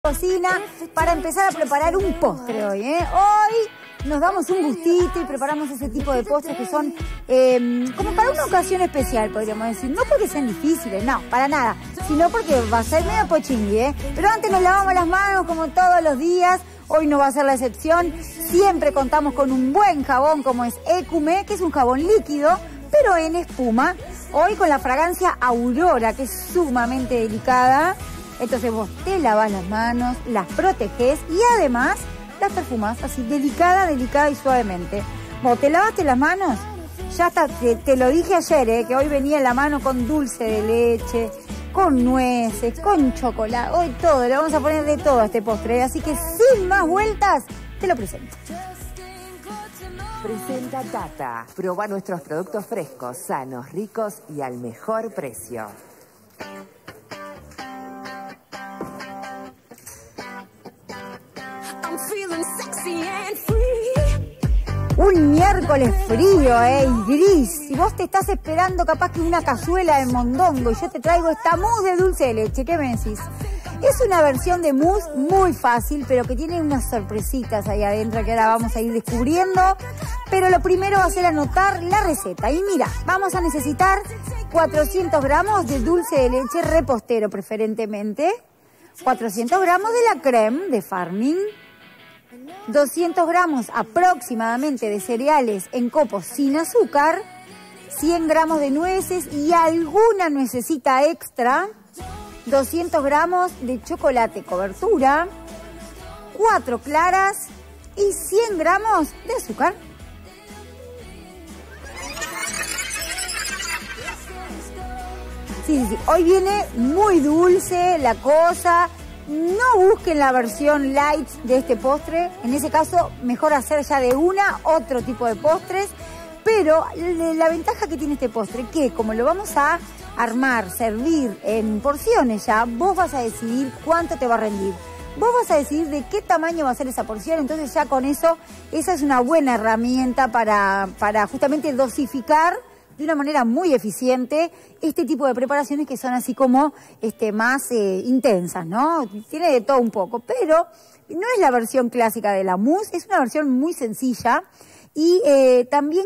Cocina para empezar a preparar un postre hoy, ¿eh? Hoy nos damos un gustito y preparamos ese tipo de postres que son como para una ocasión especial, podríamos decir. No porque sean difíciles, no, para nada, sino porque va a ser medio pochingui, ¿eh? Pero antes nos lavamos las manos como todos los días. Hoy no va a ser la excepción. Siempre contamos con un buen jabón como es Ecume, que es un jabón líquido, pero en espuma. Hoy con la fragancia Aurora, que es sumamente delicada. Entonces vos te lavas las manos, las proteges y además las perfumás así, delicada y suavemente. Vos te lavaste las manos, ya está, te lo dije ayer, que hoy venía en la mano con dulce de leche, con nueces, con chocolate, hoy todo, le vamos a poner de todo a este postre. Así que sin más vueltas, te lo presento. Presenta Tata. Proba nuestros productos frescos, sanos, ricos y al mejor precio. Un miércoles frío, y gris. Si vos te estás esperando capaz que una cazuela de mondongo y yo te traigo esta mousse de dulce de leche, ¿qué me decís? Es una versión de mousse muy fácil, pero que tiene unas sorpresitas ahí adentro que ahora vamos a ir descubriendo. Pero lo primero va a ser anotar la receta. Y mira, vamos a necesitar 400 gramos de dulce de leche repostero preferentemente, 400 gramos de la crème de Farming, 200 gramos aproximadamente de cereales en copos sin azúcar, 100 gramos de nueces y alguna nuececita extra, 200 gramos de chocolate cobertura, 4 claras y 100 gramos de azúcar. Sí, hoy viene muy dulce la cosa. No busquen la versión light de este postre. En ese caso, mejor hacer ya de otro tipo de postres. Pero la ventaja que tiene este postre, que como lo vamos a armar, servir en porciones ya, vos vas a decidir cuánto te va a rendir. Vos vas a decidir de qué tamaño va a ser esa porción. Entonces ya con eso, esa es una buena herramienta para justamente dosificar de una manera muy eficiente este tipo de preparaciones que son así como más intensas, ¿no? Tiene de todo un poco, pero no es la versión clásica de la mousse, es una versión muy sencilla y también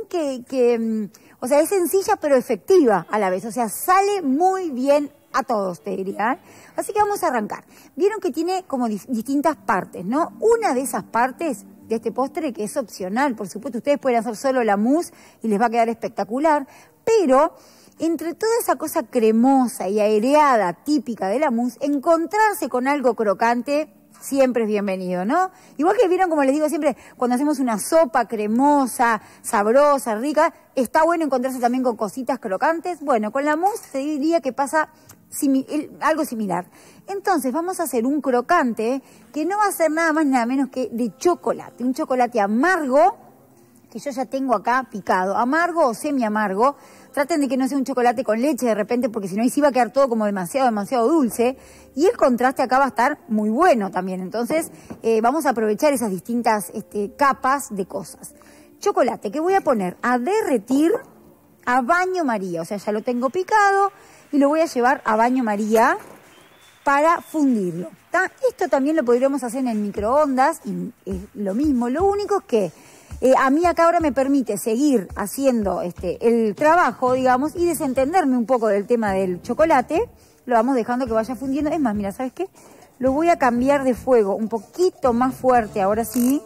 o sea, es sencilla pero efectiva a la vez, o sea, sale muy bien a todos, te diría. Así que vamos a arrancar. Vieron que tiene como distintas partes, ¿no? Una de esas partes de este postre, que es opcional, por supuesto, ustedes pueden hacer solo la mousse y les va a quedar espectacular, pero entre toda esa cosa cremosa y aireada típica de la mousse, encontrarse con algo crocante siempre es bienvenido, ¿no? Igual que vieron, como les digo siempre, cuando hacemos una sopa cremosa, sabrosa, rica, está bueno encontrarse también con cositas crocantes. Bueno, con la mousse se diría que pasa algo similar. Entonces vamos a hacer un crocante que no va a ser nada más nada menos que de chocolate, un chocolate amargo que yo ya tengo acá picado, amargo o semi amargo. Traten de que no sea un chocolate con leche de repente, porque si no ahí sí va a quedar todo como demasiado dulce, y el contraste acá va a estar muy bueno también. Entonces vamos a aprovechar esas distintas capas de cosas. Chocolate que voy a poner a derretir a baño María, o sea, ya lo tengo picado y lo voy a llevar a baño María para fundirlo. ¿Tá? Esto también lo podríamos hacer en el microondas y es lo mismo. Lo único es que a mí acá ahora me permite seguir haciendo el trabajo, digamos, y desentenderme un poco del tema del chocolate. Lo vamos dejando que vaya fundiendo. Es más, mira, ¿sabes qué? Lo voy a cambiar de fuego un poquito más fuerte, ahora sí.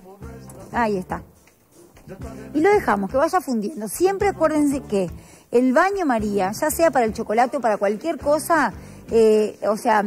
Ahí está. Y lo dejamos que vaya fundiendo. Siempre acuérdense que el baño María, ya sea para el chocolate o para cualquier cosa, o sea,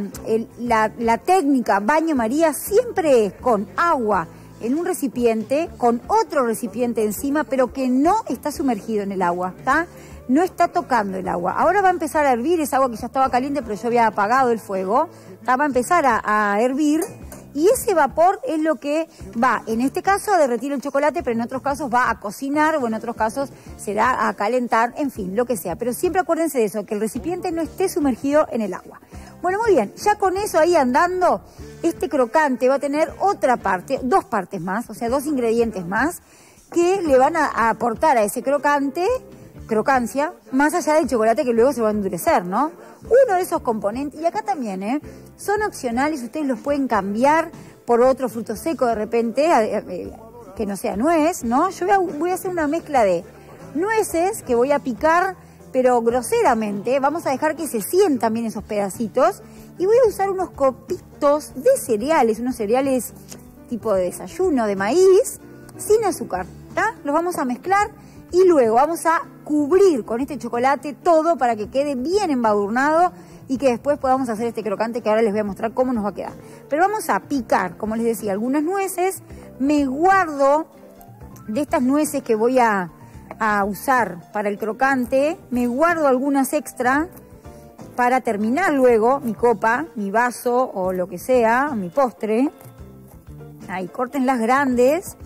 la técnica baño María siempre es con agua en un recipiente, con otro recipiente encima, pero que no está sumergido en el agua, ¿está? No está tocando el agua. Ahora va a empezar a hervir esa agua que ya estaba caliente, pero yo había apagado el fuego. Va a empezar a hervir. Y ese vapor es lo que va, en este caso, a derretir el chocolate, pero en otros casos va a cocinar o en otros casos se da a calentar, en fin, lo que sea. Pero siempre acuérdense de eso, que el recipiente no esté sumergido en el agua. Bueno, muy bien, ya con eso ahí andando, este crocante va a tener otra parte, 2 partes más, o sea, 2 ingredientes más, que le van a aportar a ese crocante crocancia, más allá del chocolate que luego se va a endurecer, ¿no? Uno de esos componentes, y acá también, son opcionales, ustedes los pueden cambiar por otro fruto seco de repente, que no sea nuez, ¿no? Yo voy a hacer una mezcla de nueces que voy a picar, pero groseramente. Vamos a dejar que se sientan bien esos pedacitos. Y voy a usar unos copitos de cereales, unos cereales tipo de desayuno, de maíz, sin azúcar, ¿tá? Los vamos a mezclar y luego vamos a cubrir con este chocolate todo para que quede bien embadurnado y que después podamos hacer este crocante que ahora les voy a mostrar cómo nos va a quedar. Pero vamos a picar, como les decía, algunas nueces. Me guardo de estas nueces que voy a usar para el crocante, me guardo algunas extra para terminar luego mi copa, mi vaso o lo que sea, mi postre. Ahí, córtenlas grandes.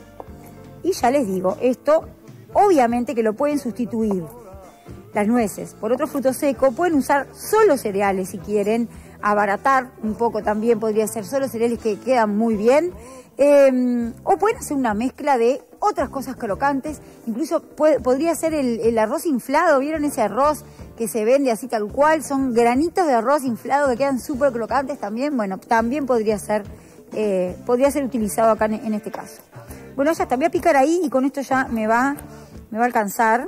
Y ya les digo, esto obviamente que lo pueden sustituir, las nueces, por otro fruto seco. Pueden usar solo cereales si quieren, abaratar un poco también podría ser solo cereales que quedan muy bien. O pueden hacer una mezcla de otras cosas crocantes, incluso podría ser el arroz inflado. ¿Vieron ese arroz que se vende así tal cual? Son granitos de arroz inflado que quedan súper crocantes también. Bueno, también podría ser utilizado acá en este caso. Bueno, ya está, voy a picar ahí y con esto ya me va a alcanzar.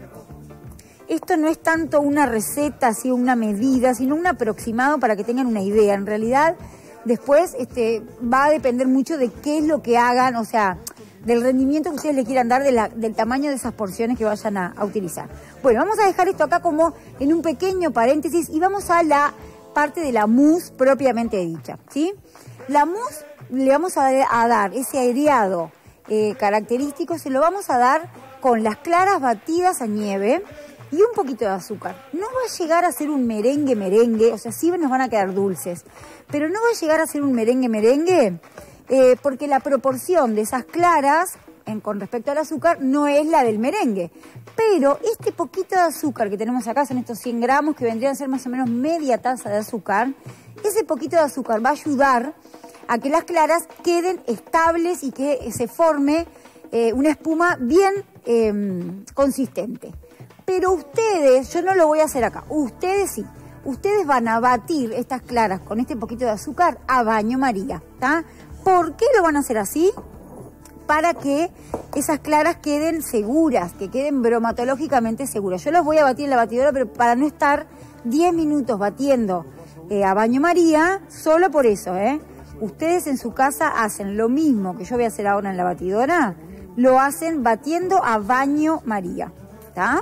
Esto no es tanto una receta, así una medida, sino un aproximado para que tengan una idea. En realidad, después va a depender mucho de qué es lo que hagan, o sea, del rendimiento que ustedes le quieran dar, del tamaño de esas porciones que vayan a utilizar. Bueno, vamos a dejar esto acá como en un pequeño paréntesis y vamos a la parte de la mousse propiamente dicha, ¿sí? La mousse le vamos a dar ese aireado característico, se lo vamos a dar con las claras batidas a nieve y un poquito de azúcar. No va a llegar a ser un merengue, o sea, sí nos van a quedar dulces, pero no va a llegar a ser un merengue, porque la proporción de esas claras con respecto al azúcar no es la del merengue. Pero este poquito de azúcar que tenemos acá, son estos 100 gramos que vendrían a ser más o menos media taza de azúcar, ese poquito de azúcar va a ayudar a que las claras queden estables y que se forme una espuma bien consistente. Pero ustedes, yo no lo voy a hacer acá, ustedes sí. Ustedes van a batir estas claras con este poquito de azúcar a baño María, ¿tá? ¿Por qué lo van a hacer así? Para que esas claras queden seguras, que queden bromatológicamente seguras. Yo los voy a batir en la batidora, pero para no estar 10 minutos batiendo a baño María, solo por eso, Ustedes en su casa hacen lo mismo que yo voy a hacer ahora en la batidora, lo hacen batiendo a baño María, ¿tá?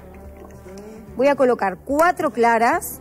Voy a colocar 4 claras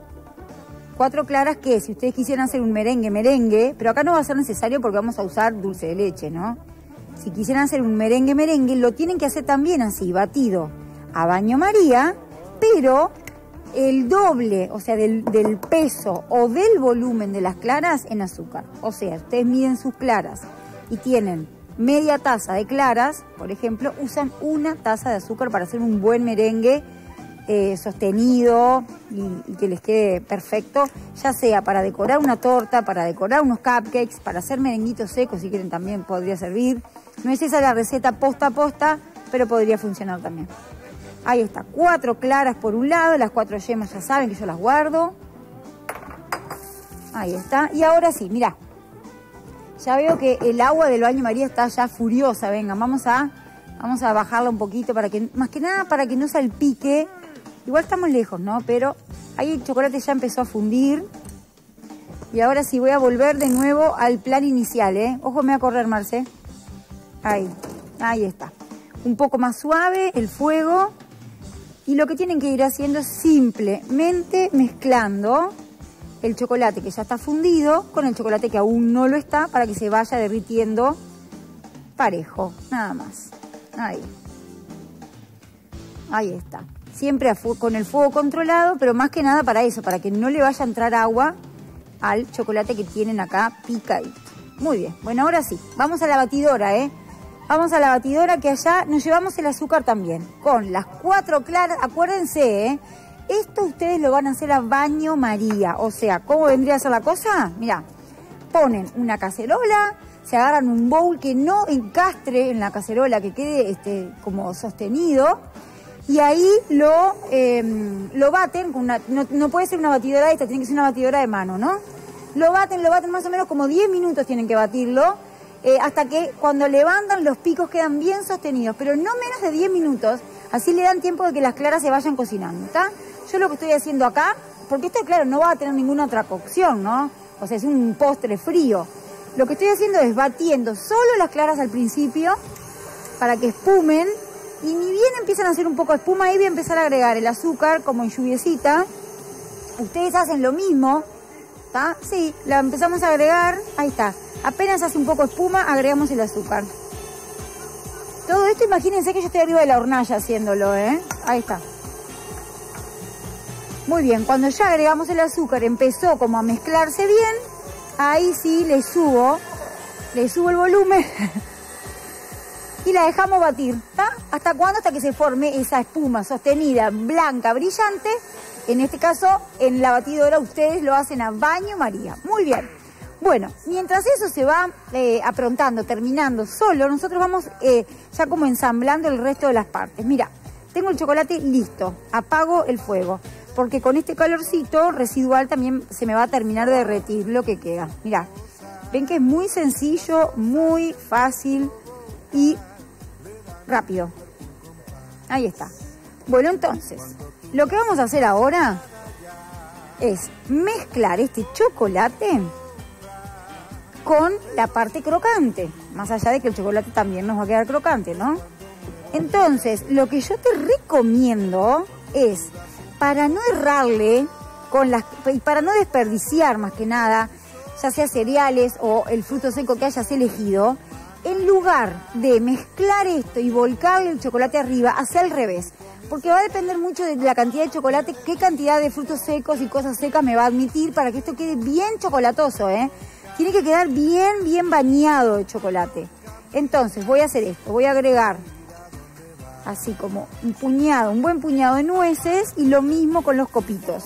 que si ustedes quisieran hacer un merengue, pero acá no va a ser necesario porque vamos a usar dulce de leche, ¿no? Si quisieran hacer un merengue, lo tienen que hacer también así, batido a baño María, pero el doble, o sea, del peso o del volumen de las claras en azúcar. O sea, ustedes miden sus claras y tienen media taza de claras, por ejemplo, usan 1 taza de azúcar para hacer un buen merengue sostenido y que les quede perfecto, ya sea para decorar una torta, para decorar unos cupcakes, para hacer merenguitos secos, si quieren también podría servir. No es esa la receta posta a posta, pero podría funcionar también. Ahí está, 4 claras por un lado, las 4 yemas ya saben que yo las guardo. Ahí está, y ahora sí, mirá, ya veo que el agua del baño María está ya furiosa. Vengan, vamos a bajarla un poquito para que, más que nada, para que no salpique. Igual estamos lejos, ¿no? Pero ahí el chocolate ya empezó a fundir. Y ahora sí voy a volver de nuevo al plan inicial, Ojo, me va a correr, Marce. Ahí está. Un poco más suave el fuego. Y lo que tienen que ir haciendo es simplemente mezclando el chocolate que ya está fundido con el chocolate que aún no lo está, para que se vaya derritiendo parejo, nada más. Ahí está. Siempre con el fuego controlado, pero más que nada para eso, para que no le vaya a entrar agua al chocolate que tienen acá picadito. Muy bien, bueno, ahora sí, vamos a la batidora, Vamos a la batidora, que allá nos llevamos el azúcar también, con las 4 claras. Acuérdense, esto ustedes lo van a hacer a baño María. O sea, ¿cómo vendría a ser la cosa? Mirá, ponen una cacerola, se agarran un bowl que no encastre en la cacerola, que quede como sostenido. y ahí lo baten con una, no puede ser una batidora esta, tiene que ser una batidora de mano, ¿no? Lo baten más o menos como 10 minutos tienen que batirlo, hasta que cuando levantan los picos quedan bien sostenidos, pero no menos de 10 minutos, así le dan tiempo de que las claras se vayan cocinando, ¿está? Yo lo que estoy haciendo acá, porque esto, claro, no va a tener ninguna otra cocción, ¿no? O sea, es un postre frío. Lo que estoy haciendo es batiendo solo las claras al principio, para que espumen, y ni bien empiezan a hacer un poco de espuma, ahí voy a empezar a agregar el azúcar como en lluviecita. Ustedes hacen lo mismo, ¿está? Sí, la empezamos a agregar, ahí está. Apenas hace un poco de espuma, agregamos el azúcar. Todo esto, imagínense que yo estoy arriba de la hornalla haciéndolo, ¿eh? Ahí está. Muy bien, cuando ya agregamos el azúcar, empezó como a mezclarse bien, ahí sí le subo el volumen y la dejamos batir, ¿está? ¿Hasta cuándo? Hasta que se forme esa espuma sostenida, blanca, brillante. En este caso, en la batidora, ustedes lo hacen a baño María. Muy bien. Bueno, mientras eso se va aprontando, terminando solo, nosotros vamos ya como ensamblando el resto de las partes. Mira, tengo el chocolate listo, apago el fuego, porque con este calorcito residual también se me va a terminar de derretir lo que queda. Mira, ven que es muy sencillo, muy fácil y rápido. Ahí está. Bueno, entonces, lo que vamos a hacer ahora es mezclar este chocolate con la parte crocante, más allá de que el chocolate también nos va a quedar crocante, ¿no? Entonces, lo que yo te recomiendo es, para no errarle y para no desperdiciar más que nada, ya sea cereales o el fruto seco que hayas elegido, en lugar de mezclar esto y volcarle el chocolate arriba, hacia al revés, porque va a depender mucho de la cantidad de chocolate, qué cantidad de frutos secos y cosas secas me va a admitir para que esto quede bien chocolatoso, ¿eh? Tiene que quedar bien bañado de chocolate. Entonces voy a hacer esto, voy a agregar así como un buen puñado de nueces y lo mismo con los copitos.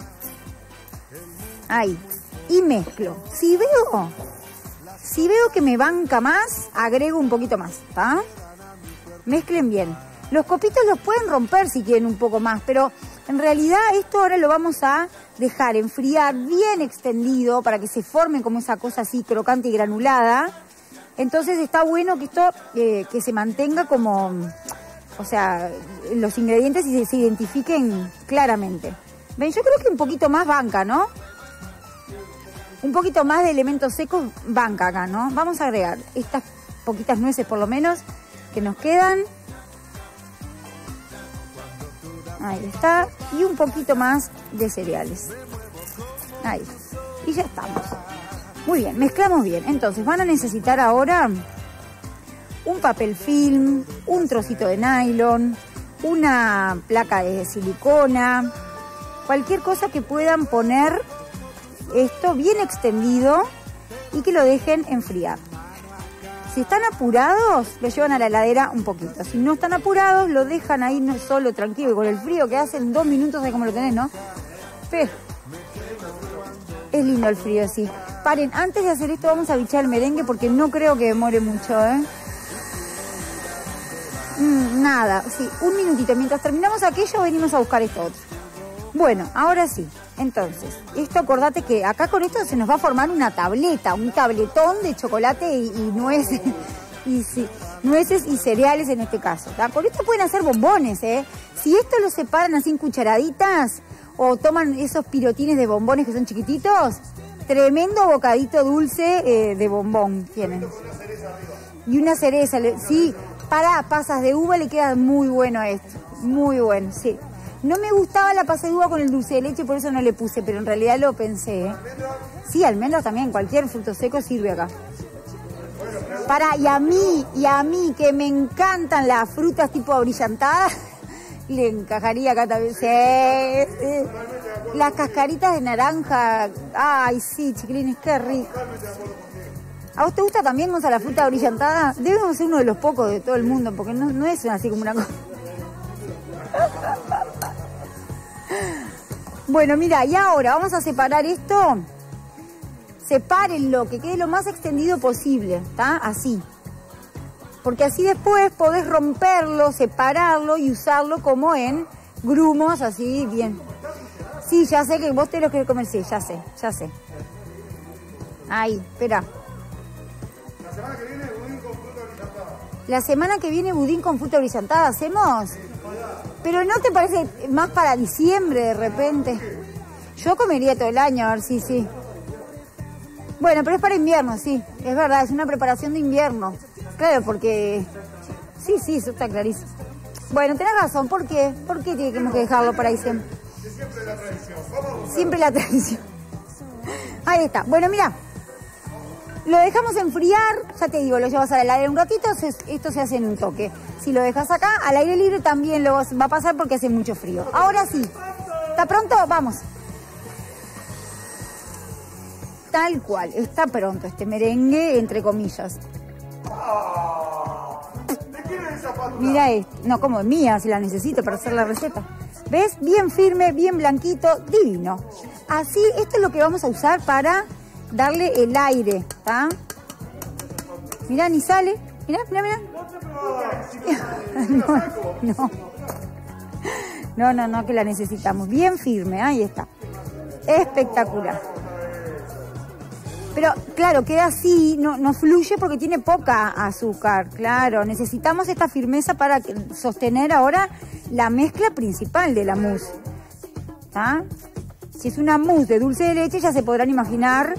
Ahí. Y mezclo. Si veo que me banca más, agrego un poquito más, ¿está? Mezclen bien. Los copitos los pueden romper si quieren un poco más, pero en realidad esto ahora lo vamos a dejar enfriar bien extendido para que se forme como esa cosa así crocante y granulada. Entonces está bueno que esto que se mantenga como, o sea, los ingredientes se identifiquen claramente. ¿Ven? Yo creo que un poquito más banca, ¿no? Un poquito más de elementos secos banca acá, ¿no? Vamos a agregar estas poquitas nueces por lo menos que nos quedan. Ahí está. Y un poquito más de cereales. Ahí. Y ya estamos. Muy bien, mezclamos bien. Entonces van a necesitar ahora un papel film, un trocito de nylon, una placa de silicona, cualquier cosa que puedan poner esto bien extendido y que lo dejen enfriar. Si están apurados, lo llevan a la heladera un poquito. Si no están apurados, lo dejan ahí no solo tranquilo. Y con el frío que hace en 2 minutos, ¿sabes cómo lo tenés, no? Pero es lindo el frío, sí. Paren, antes de hacer esto vamos a bichar el merengue porque no creo que demore mucho, ¿eh? Nada, sí, un minutito. Mientras terminamos aquello, venimos a buscar esto otro. Bueno, ahora sí. Entonces, esto acordate que acá con esto se nos va a formar una tableta, un tabletón de chocolate y nueces, y sí, nueces y cereales en este caso, ¿tá? Con esto pueden hacer bombones, ¿eh? Si esto lo separan así en cucharaditas o toman esos pirotines de bombones que son chiquititos, tremendo bocadito dulce de bombón tienen. Y una cereza, sí, para pasas de uva le queda muy bueno esto, muy bueno, sí. No me gustaba la pasa de uva con el dulce de leche, por eso no le puse, pero en realidad lo pensé, ¿eh? Sí, almendras también, cualquier fruto seco sirve acá. Y a mí que me encantan las frutas tipo abrillantadas, le encajaría acá también. Sí, sí. Las cascaritas de naranja, ay sí, chiquilines, qué rico. ¿A vos te gusta también, Gonza, la fruta abrillantada? Debemos ser uno de los pocos de todo el mundo, porque no es así como una cosa. Bueno, mira, y ahora vamos a separar esto. Sepárenlo, que quede lo más extendido posible, ¿está? Así. porque así después podés romperlo, separarlo y usarlo como en grumos, así bien. Sí, ya sé que vos te lo querés comer, sí, ya sé. Ahí, espera. La semana que viene budín con fruta brillantada ¿hacemos? Pero ¿no te parece más para diciembre de repente? Yo comería todo el año, a ver, sí. Bueno, pero es para invierno, sí, es verdad, es una preparación de invierno. Claro, porque... Sí, eso está clarísimo. Bueno, tenés razón, ¿por qué? ¿Por qué tenemos que dejarlo para diciembre? Siempre la tradición. Siempre la tradición. Ahí está. Bueno, mira. Lo dejamos enfriar, ya te digo, lo llevas al aire un ratito, esto se hace en un toque. Si lo dejas acá, al aire libre también lo va a pasar porque hace mucho frío. Ahora sí. ¿Está pronto? Vamos. Tal cual, está pronto este merengue, entre comillas. ¿De quién es esa patura? Mira esto. No, como es mía, si la necesito para hacer la receta. ¿Ves? Bien firme, bien blanquito, divino. Así, esto es lo que vamos a usar para darle el aire, ¿está? Mirá, ni sale. Mirá. No, que la necesitamos. Bien firme, ahí está. Espectacular. Pero, claro, queda así, no fluye porque tiene poca azúcar, claro. Necesitamos esta firmeza para sostener ahora la mezcla principal de la mousse. ¿Está? Si es una mousse de dulce de leche, ya se podrán imaginar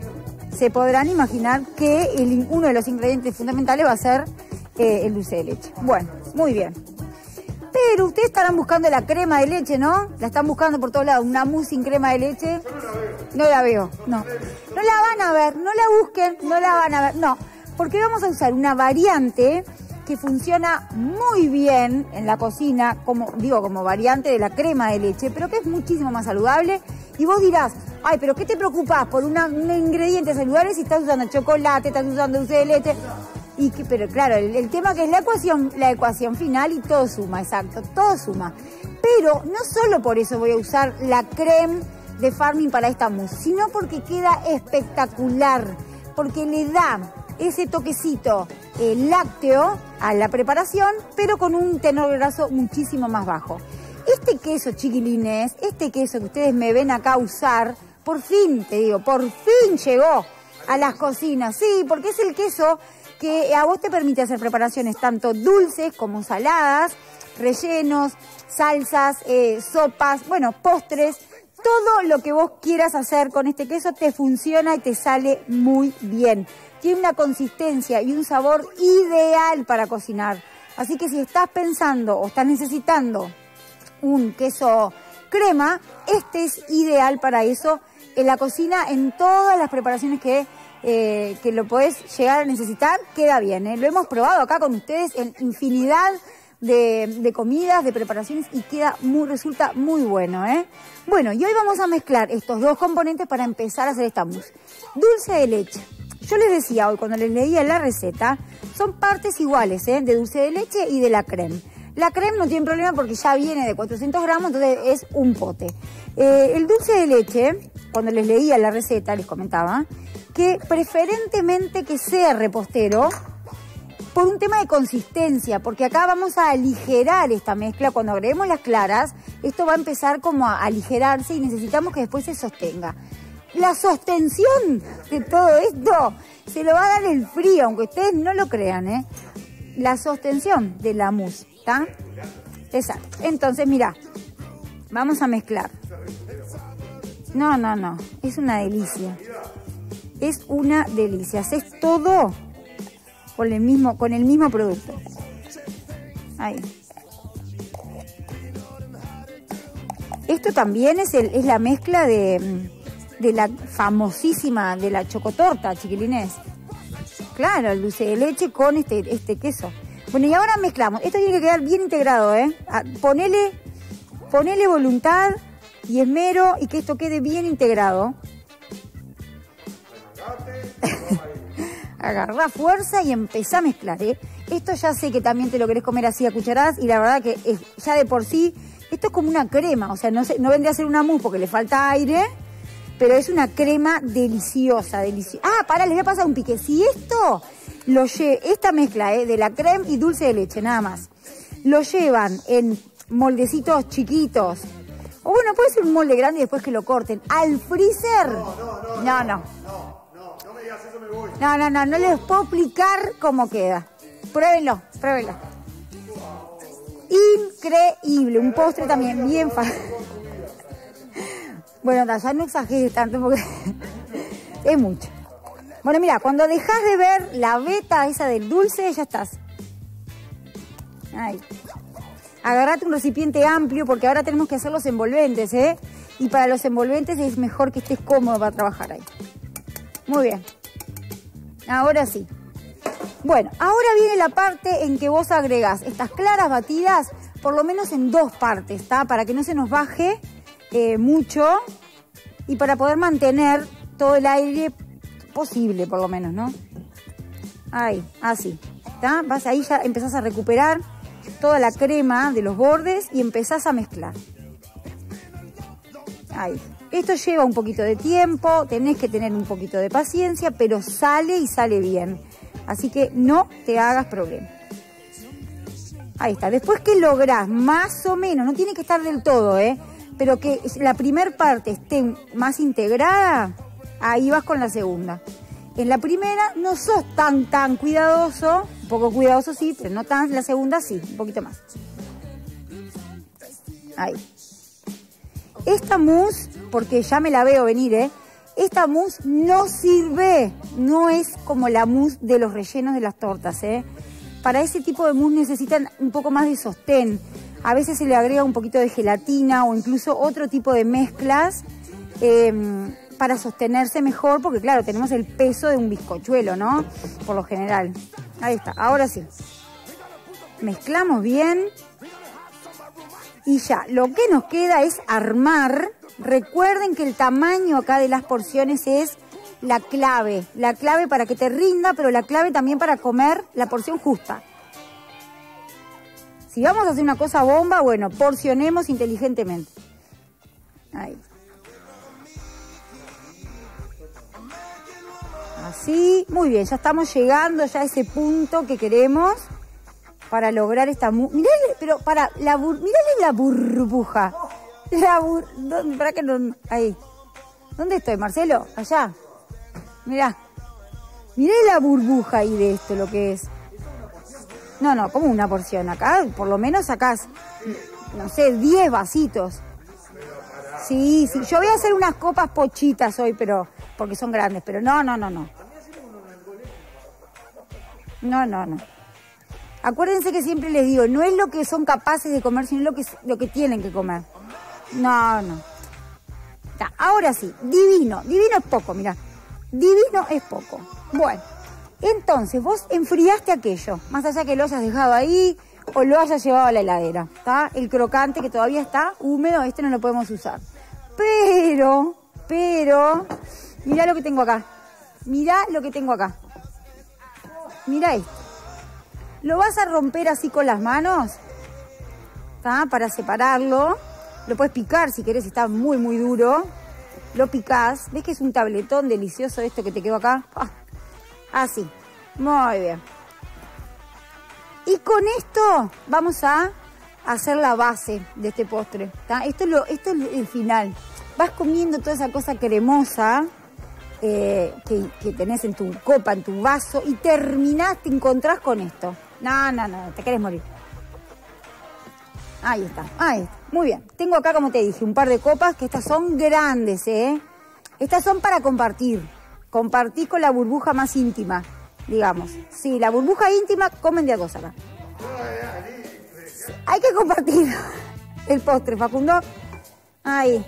que uno de los ingredientes fundamentales va a ser el dulce de leche. Bueno, muy bien. Pero ustedes estarán buscando la crema de leche, ¿no? La están buscando por todos lados. Una mousse sin crema de leche. No la veo, no. No la van a ver, no la busquen, no la van a ver. No, porque vamos a usar una variante que funciona muy bien en la cocina, como variante de la crema de leche, pero que es muchísimo más saludable. Y vos dirás, ay, pero ¿qué te preocupás por un ingrediente saludable si estás usando chocolate, estás usando dulce de leche? Pero claro, el tema que es la ecuación final y todo suma, exacto, todo suma. Pero no solo por eso voy a usar la crème de Farming para esta mousse, sino porque queda espectacular, porque le da ese toquecito lácteo a la preparación, pero con un tenor graso muchísimo más bajo. Este queso, chiquilines, este queso que ustedes me ven acá usar, por fin, te digo, por fin llegó a las cocinas. Sí, porque es el queso que a vos te permite hacer preparaciones tanto dulces como saladas, rellenos, salsas, sopas, bueno, postres. Todo lo que vos quieras hacer con este queso te funciona y te sale muy bien. Tiene una consistencia y un sabor ideal para cocinar. Así que si estás pensando o estás necesitando un queso crema, este es ideal para eso en la cocina, en todas las preparaciones que lo podés llegar a necesitar, queda bien, ¿eh? Lo hemos probado acá con ustedes en infinidad de comidas, de preparaciones y resulta muy bueno, ¿eh? Bueno, y hoy vamos a mezclar estos dos componentes para empezar a hacer esta mousse. Dulce de leche. Yo les decía hoy, cuando les leía la receta, son partes iguales, ¿eh? De dulce de leche y de la crème. La crème no tiene problema porque ya viene de 400 gramos, entonces es un pote. El dulce de leche, cuando les leía la receta, les comentaba que preferentemente que sea repostero por un tema de consistencia, porque acá vamos a aligerar esta mezcla. Cuando agreguemos las claras, esto va a empezar como a aligerarse y necesitamos que después se sostenga. La sostención de todo esto se lo va a dar el frío, aunque ustedes no lo crean, ¿eh? La sostención de la mousse, ¿está? Exacto. Entonces, mirá, vamos a mezclar. No, es una delicia. Es una delicia. Haces todo con el mismo producto. Ahí. Esto también es la mezcla de la famosísima, de la chocotorta, chiquilines. Claro, el dulce de leche con este queso. Bueno, y ahora mezclamos. Esto tiene que quedar bien integrado, ¿eh? Ponele voluntad y esmero y que esto quede bien integrado. Agarrá fuerza y empezá a mezclar, ¿eh? Esto ya sé que también te lo querés comer así a cucharadas y la verdad que ya de por sí, esto es como una crema, o sea, no vendría a ser una mousse porque le falta aire, pero es una crema deliciosa, deliciosa. Ah, pará, les voy a pasar un pique. Si esto esta mezcla de la crema y dulce de leche, nada más. Lo llevan en moldecitos chiquitos. O bueno, puede ser un molde grande y después que lo corten. Al freezer. No me digas eso, me voy. No les puedo explicar cómo queda. Pruébenlo. Increíble, un postre también bien fácil. Bueno, ya no exageres tanto porque es mucho. Bueno, mira, cuando dejas de ver la veta esa del dulce, ya estás. Ahí. Agarrate un recipiente amplio porque ahora tenemos que hacer los envolventes, ¿eh? Y para los envolventes es mejor que estés cómodo para trabajar ahí. Muy bien. Ahora sí. Bueno, ahora viene la parte en que vos agregás estas claras batidas, por lo menos en 2 partes, ¿está? Para que no se nos baje mucho y para poder mantener todo el aire posible, por lo menos, ¿no? Ahí, así, ¿está? Vas ahí, ya empezás a recuperar toda la crema de los bordes y empezás a mezclar. Ahí. Esto lleva un poquito de tiempo, tenés que tener un poquito de paciencia, pero sale y sale bien. Así que no te hagas problema. Ahí está. Después que lográs más o menos, no tiene que estar del todo, pero que la primera parte esté más integrada, ahí vas con la segunda. En la primera no sos tan cuidadoso, un poco cuidadoso sí, pero no tan, la segunda sí, un poquito más. Ahí. Esta mousse, porque ya me la veo venir, esta mousse no sirve, no es como la mousse de los rellenos de las tortas, Para ese tipo de mousse necesitan un poco más de sostén. A veces se le agrega un poquito de gelatina o incluso otro tipo de mezclas para sostenerse mejor, porque claro, tenemos el peso de un bizcochuelo, ¿no? Por lo general. Ahí está, ahora sí. Mezclamos bien. Y ya, lo que nos queda es armar. Recuerden que el tamaño acá de las porciones es la clave para que te rinda, pero la clave también para comer la porción justa. Si vamos a hacer una cosa bomba, bueno, porcionemos inteligentemente. Ahí. Así, muy bien, ya estamos llegando ya a ese punto que queremos para lograr esta... Mirale, pero mirale la burbuja. Para que no... Ahí. ¿Dónde estoy, Marcelo? Allá. Mirá. Mirá la burbuja ahí de esto, lo que es. No, como una porción. Acá, por lo menos sacás, no sé, 10 vasitos. Sí, yo voy a hacer unas copas pochitas hoy, pero porque son grandes, pero no. No. Acuérdense que siempre les digo, no es lo que son capaces de comer, sino lo que tienen que comer. No. Ahora sí, divino es poco, mirá. Divino es poco. Bueno, entonces vos enfriaste aquello, más allá que lo hayas dejado ahí o lo hayas llevado a la heladera, ¿está? El crocante que todavía está húmedo, este no lo podemos usar. Pero, mirá lo que tengo acá. Mirá esto. Lo vas a romper así con las manos, ¿está? Para separarlo. Lo puedes picar si querés, está muy duro. Lo picás. ¿Ves que es un tabletón delicioso esto que te quedó acá? Así. Muy bien. Y con esto vamos a hacer la base de este postre, ¿tá? Esto es el final. Vas comiendo toda esa cosa cremosa que tenés en tu copa, en tu vaso, y terminás, te encontrás con esto. No, te querés morir. Ahí está. Muy bien. Tengo acá, como te dije, un par de copas, que estas son grandes, Estas son para compartir. Compartís con la burbuja más íntima, digamos. Sí, la burbuja íntima, comen de a dos acá. Hay que compartir el postre, Facundo. Ahí.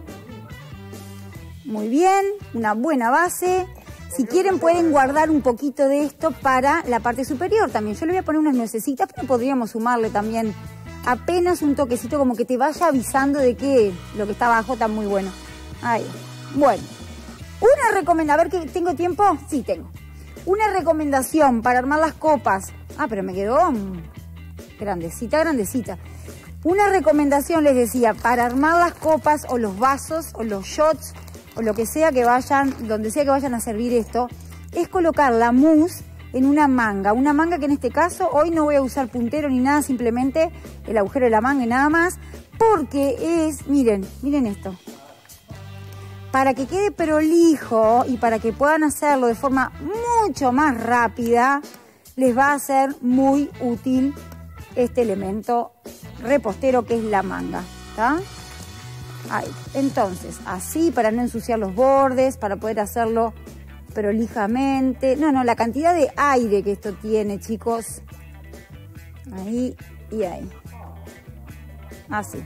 Muy bien, una buena base. Si quieren pueden guardar un poquito de esto para la parte superior también. Yo le voy a poner unas nuecesitas, pero podríamos sumarle también apenas un toquecito, como que te vaya avisando de que lo que está abajo está muy bueno. Ahí. Bueno, una recomendación, a ver, que ¿tengo tiempo? Sí, tengo. Una recomendación para armar las copas. Pero me quedó grandecita. Una recomendación, les decía, para armar las copas o los vasos o los shots o lo que sea que vayan, donde sea que vayan a servir esto, es colocar la mousse en una manga que en este caso hoy no voy a usar puntero ni nada, simplemente el agujero de la manga y nada más, porque es, miren esto, para que quede prolijo y para que puedan hacerlo de forma mucho más rápida, les va a ser muy útil este elemento repostero que es la manga, ¿está? Ahí. Entonces, así para no ensuciar los bordes, para poder hacerlo prolijamente. No, la cantidad de aire que esto tiene, chicos. Ahí y ahí. Así.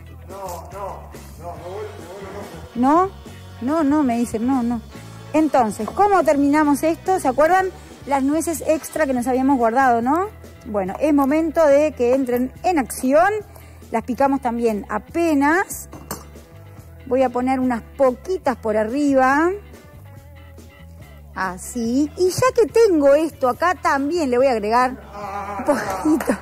No, me dicen, no. Entonces, ¿cómo terminamos esto? ¿Se acuerdan? Las nueces extra que nos habíamos guardado, ¿no? Bueno, es momento de que entren en acción. Las picamos también apenas. Voy a poner unas poquitas por arriba. Así. Y ya que tengo esto acá, también le voy a agregar un poquito.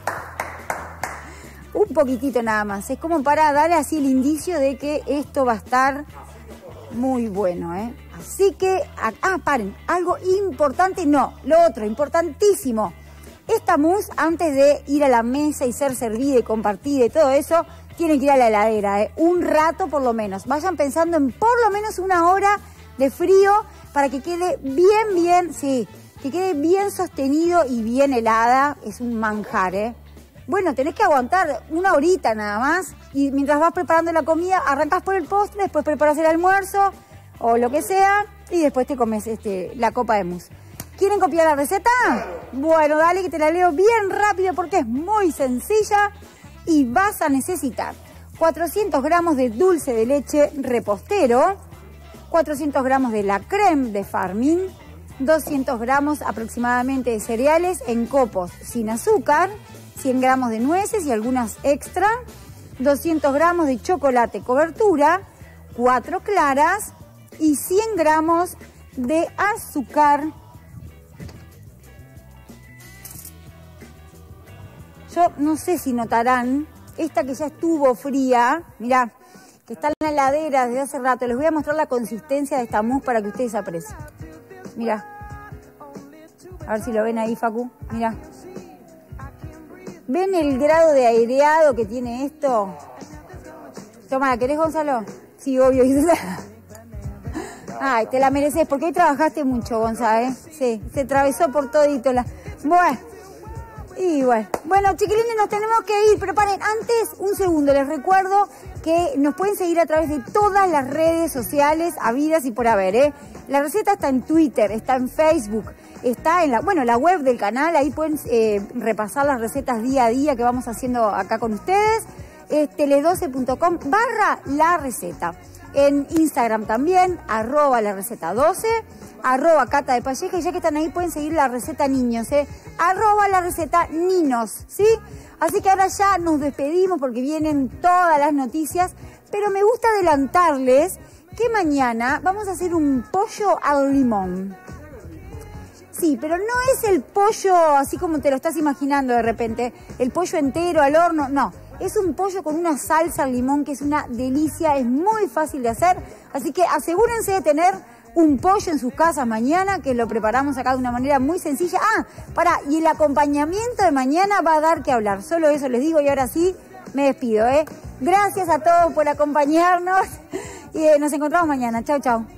Un poquitito nada más. Es como para darle así el indicio de que esto va a estar muy bueno, ¿eh? Así que, paren, algo importante, no, lo otro, importantísimo. Esta mousse, antes de ir a la mesa y ser servida y compartida y todo eso, tienen que ir a la heladera, ¿eh? Un rato por lo menos. Vayan pensando en por lo menos una hora de frío para que quede bien, sí, que quede bien sostenido y bien helada. Es un manjar, ¿eh? Bueno, tenés que aguantar una horita nada más y mientras vas preparando la comida, arrancas por el postre, después preparas el almuerzo o lo que sea y después te comes la copa de mousse. ¿Quieren copiar la receta? Bueno, dale que te la leo bien rápido porque es muy sencilla y vas a necesitar 400 gramos de dulce de leche repostero, 400 gramos de la crème de Farming, 200 gramos aproximadamente de cereales en copos sin azúcar, 100 gramos de nueces y algunas extra, 200 gramos de chocolate cobertura, 4 claras y 100 gramos de azúcar. Yo no sé si notarán, esta que ya estuvo fría, mirá, que está en la heladera desde hace rato. Les voy a mostrar la consistencia de esta mousse para que ustedes aprecien. Mirá, a ver si lo ven ahí, Facu, mirá. ¿Ven el grado de aireado que tiene esto? Toma, ¿la querés, Gonzalo? Sí, obvio. Ay, te la mereces, porque hoy trabajaste mucho, Gonzalo, ¿eh? Sí, se atravesó por todito la... Bueno, chiquilines, nos tenemos que ir. Preparen, antes, un segundo, les recuerdo que nos pueden seguir a través de todas las redes sociales habidas y por haber, ¿eh? La receta está en Twitter, está en Facebook, está en la web del canal. Ahí pueden repasar las recetas día a día que vamos haciendo acá con ustedes. tele12.com/la receta. En Instagram también, @la receta 12, @Cata de Palleja, y ya que están ahí pueden seguir la receta niños, @la receta ninos, ¿sí? Así que ahora ya nos despedimos porque vienen todas las noticias, pero me gusta adelantarles que mañana vamos a hacer un pollo al limón. Sí, pero no es el pollo así como te lo estás imaginando de repente, el pollo entero al horno, no. Es un pollo con una salsa al limón que es una delicia, es muy fácil de hacer. Así que asegúrense de tener un pollo en sus casas mañana, que lo preparamos acá de una manera muy sencilla. Y el acompañamiento de mañana va a dar que hablar. Solo eso les digo y ahora sí me despido, ¿eh? Gracias a todos por acompañarnos y nos encontramos mañana. Chau, chau.